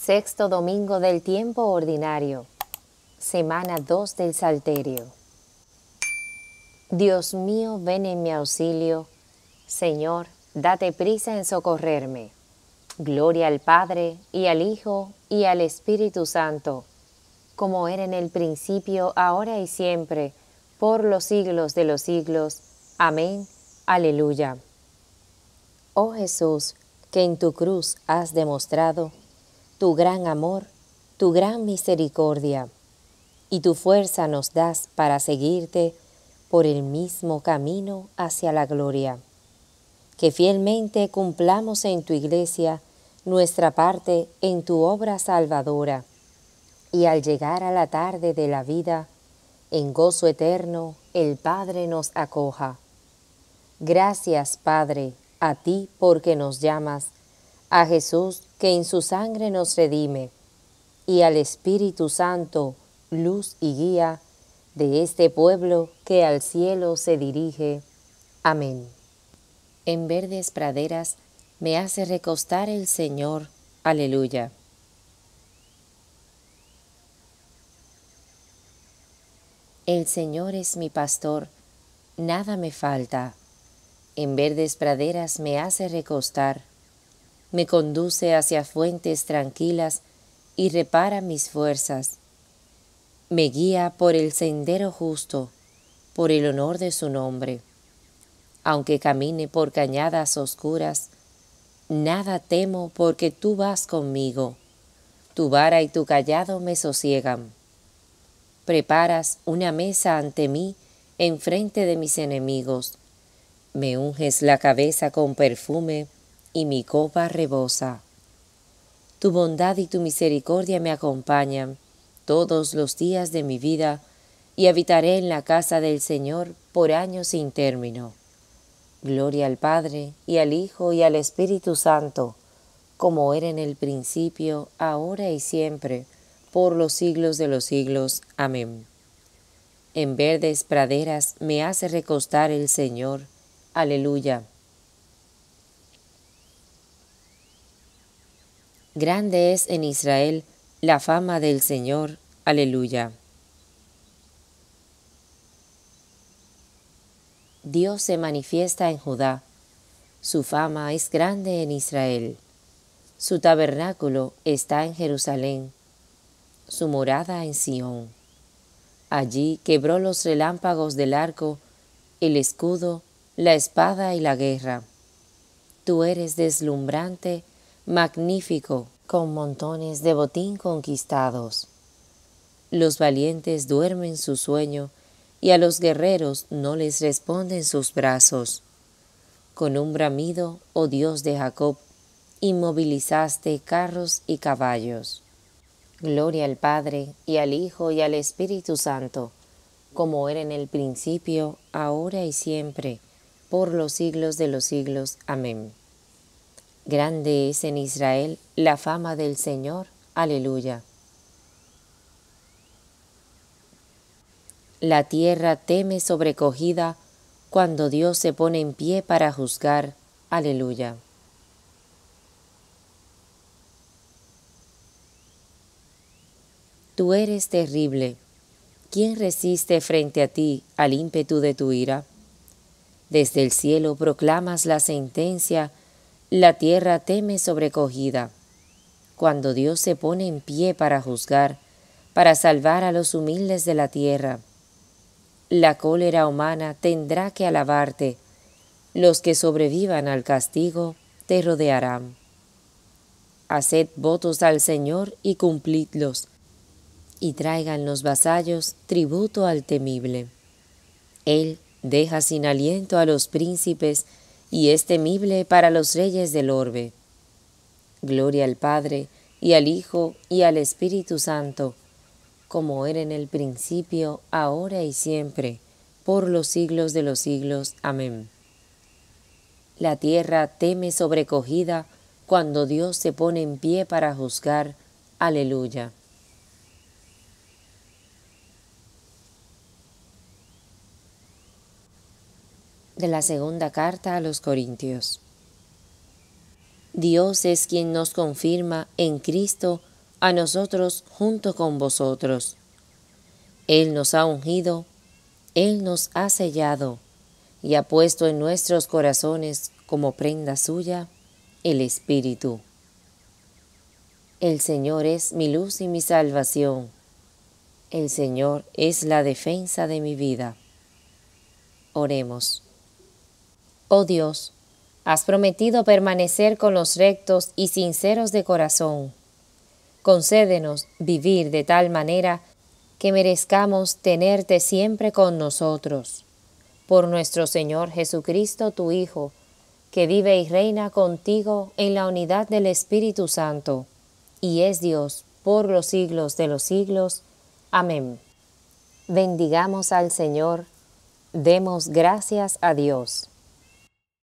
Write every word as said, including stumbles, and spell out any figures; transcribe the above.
Sexto domingo del tiempo ordinario, semana dos del Salterio. Dios mío, ven en mi auxilio. Señor, date prisa en socorrerme. Gloria al Padre, y al Hijo, y al Espíritu Santo, como era en el principio, ahora y siempre, por los siglos de los siglos. Amén. Aleluya. Oh Jesús, que en tu cruz has demostrado tu gran amor, tu gran misericordia, y tu fuerza nos das para seguirte por el mismo camino hacia la gloria. Que fielmente cumplamos en tu iglesia nuestra parte en tu obra salvadora, y al llegar a la tarde de la vida, en gozo eterno el Padre nos acoja. Gracias, Padre, a ti porque nos llamas, a Jesús que en su sangre nos redime, y al Espíritu Santo, luz y guía de este pueblo que al cielo se dirige. Amén. En verdes praderas me hace recostar el Señor. Aleluya. El Señor es mi pastor, nada me falta. En verdes praderas me hace recostar. Me conduce hacia fuentes tranquilas y repara mis fuerzas. Me guía por el sendero justo, por el honor de su nombre. Aunque camine por cañadas oscuras, nada temo porque tú vas conmigo. Tu vara y tu cayado me sosiegan. Preparas una mesa ante mí enfrente de mis enemigos. Me unges la cabeza con perfume y mi copa rebosa. Tu bondad y tu misericordia me acompañan todos los días de mi vida, y habitaré en la casa del Señor por años sin término. Gloria al Padre, y al Hijo, y al Espíritu Santo, como era en el principio, ahora y siempre, por los siglos de los siglos. Amén. En verdes praderas me hace recostar el Señor. Aleluya. Grande es en Israel la fama del Señor. Aleluya. Dios se manifiesta en Judá. Su fama es grande en Israel. Su tabernáculo está en Jerusalén. Su morada en Sión. Allí quebró los relámpagos del arco, el escudo, la espada y la guerra. Tú eres deslumbrante, magnífico, con montones de botín conquistados. Los valientes duermen su sueño, y a los guerreros no les responden sus brazos. Con un bramido, oh Dios de Jacob, inmovilizaste carros y caballos. Gloria al Padre, y al Hijo, y al Espíritu Santo, como era en el principio, ahora y siempre, por los siglos de los siglos. Amén. Grande es en Israel la fama del Señor. Aleluya. La tierra teme sobrecogida cuando Dios se pone en pie para juzgar. Aleluya. Tú eres terrible. ¿Quién resiste frente a ti al ímpetu de tu ira? Desde el cielo proclamas la sentencia, la tierra teme sobrecogida. Cuando Dios se pone en pie para juzgar, para salvar a los humildes de la tierra. La cólera humana tendrá que alabarte. Los que sobrevivan al castigo te rodearán. Haced votos al Señor y cumplidlos, y traigan los vasallos tributo al temible. Él deja sin aliento a los príncipes, y es temible para los reyes del orbe. Gloria al Padre, y al Hijo, y al Espíritu Santo, como era en el principio, ahora y siempre, por los siglos de los siglos. Amén. La tierra teme sobrecogida cuando Dios se pone en pie para juzgar. Aleluya. De la segunda carta a los Corintios. Dios es quien nos confirma en Cristo a nosotros junto con vosotros. Él nos ha ungido, Él nos ha sellado y ha puesto en nuestros corazones como prenda suya el Espíritu. El Señor es mi luz y mi salvación. El Señor es la defensa de mi vida. Oremos. Oh Dios, has prometido permanecer con los rectos y sinceros de corazón. Concédenos vivir de tal manera que merezcamos tenerte siempre con nosotros. Por nuestro Señor Jesucristo, tu Hijo, que vive y reina contigo en la unidad del Espíritu Santo, y es Dios por los siglos de los siglos. Amén. Bendigamos al Señor, demos gracias a Dios.